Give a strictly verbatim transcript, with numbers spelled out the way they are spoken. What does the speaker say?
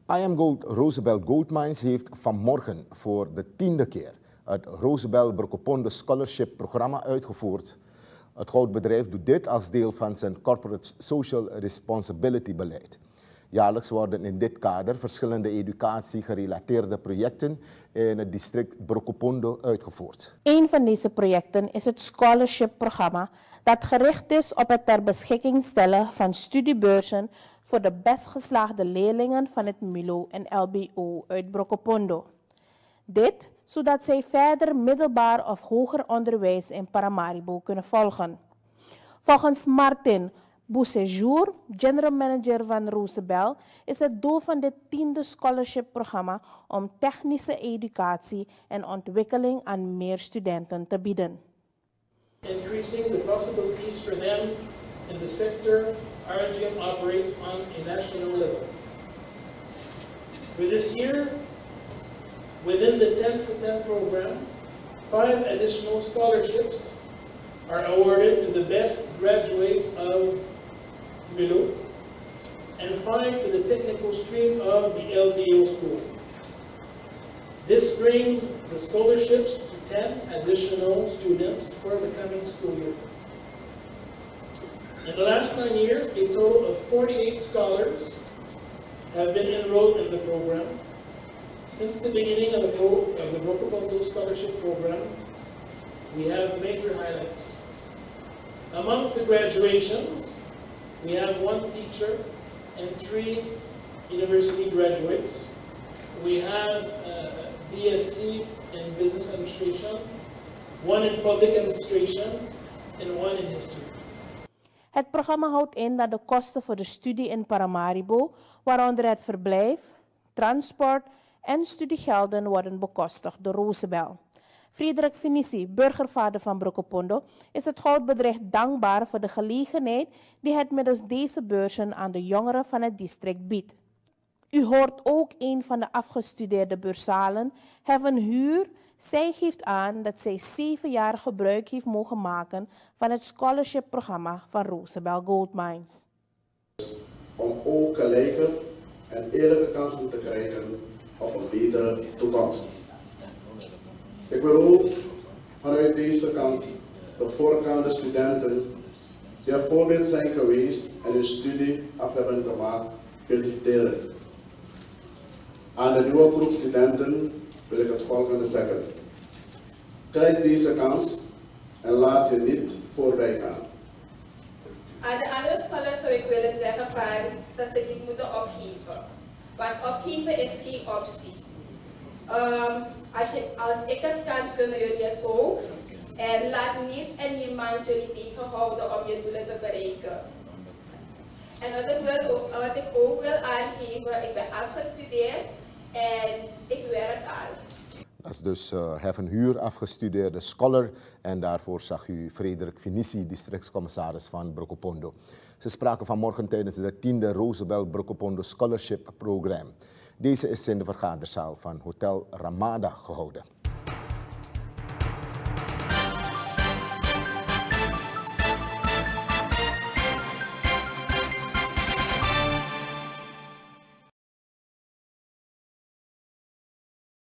I A M Gold Rosebel Gold Mines heeft vanmorgen voor de tiende keer het Rosebel Brokopondo Scholarship programma uitgevoerd. Het goudbedrijf doet dit als deel van zijn Corporate Social Responsibility beleid. Jaarlijks worden in dit kader verschillende educatie-gerelateerde projecten in het district Brokopondo uitgevoerd. Een van deze projecten is het scholarship-programma dat gericht is op het ter beschikking stellen van studiebeurzen voor de best geslaagde leerlingen van het M I L O en L B O uit Brokopondo. Dit zodat zij verder middelbaar of hoger onderwijs in Paramaribo kunnen volgen. Volgens Martin Bousejour, general manager van Rosebel, is het doel van dit tiende scholarship-programma om technische educatie en ontwikkeling aan meer studenten te bieden. Increasing the possibilities for them in the sector R G M operates on a national level. For this year, within the ten for ten program, five additional scholarships are awarded to the best graduates of M I L O and five to the technical stream of the L B O school. This brings the scholarships to ten additional students for the coming school year. In the last nine years, a total of forty-eight scholars have been enrolled in the program. Since the beginning of the, pro of the Brokopondo Scholarship Program, we have major highlights. Amongst the graduations, we have one teacher and three university graduates. We have a B S c in Business Administration, one in Public Administration, and one in History. Het programma houdt in dat de kosten voor de studie in Paramaribo, waaronder het verblijf, transport en studiegelden, worden bekostigd door Rosebel. Frederik Finissi, burgervader van Brokopondo, is het goudbedrijf dankbaar voor de gelegenheid die het middels deze beurzen aan de jongeren van het district biedt. U hoort ook een van de afgestudeerde beursalen, Heaven Huur. Zij geeft aan dat zij zeven jaar gebruik heeft mogen maken van het scholarship-programma van Rosebel Gold Mines. Om ook gelijke en eerlijke kansen te krijgen op een betere toekomst. Ik wil ook vanuit deze kant de voorgaande studenten die een voorbeeld zijn geweest en hun studie af hebben gemaakt feliciteren. Aan de nieuwe groep studenten wil ik het volgende zeggen. Krijg deze kans en laat je niet voorbij gaan. Aan de andere scholars zou ik willen zeggen van, dat ze niet moeten opgeven. Want opgeven is geen optie. Um, als, je, als ik het kan, kunnen jullie het ook. En laat niets en niemand jullie tegenhouden om je doelen te bereiken. En wat ik, wil, wat ik ook wil aangeven, ik ben afgestudeerd en ik werk al. Dat is dus uh, Heaven Huur, afgestudeerde scholar. En daarvoor zag u Frederik Finissi, districtscommissaris van Brokopondo. Ze spraken vanmorgen tijdens het tiende Rosebel Brokopondo Scholarship Program. Deze is in de vergaderzaal van Hotel Ramada gehouden.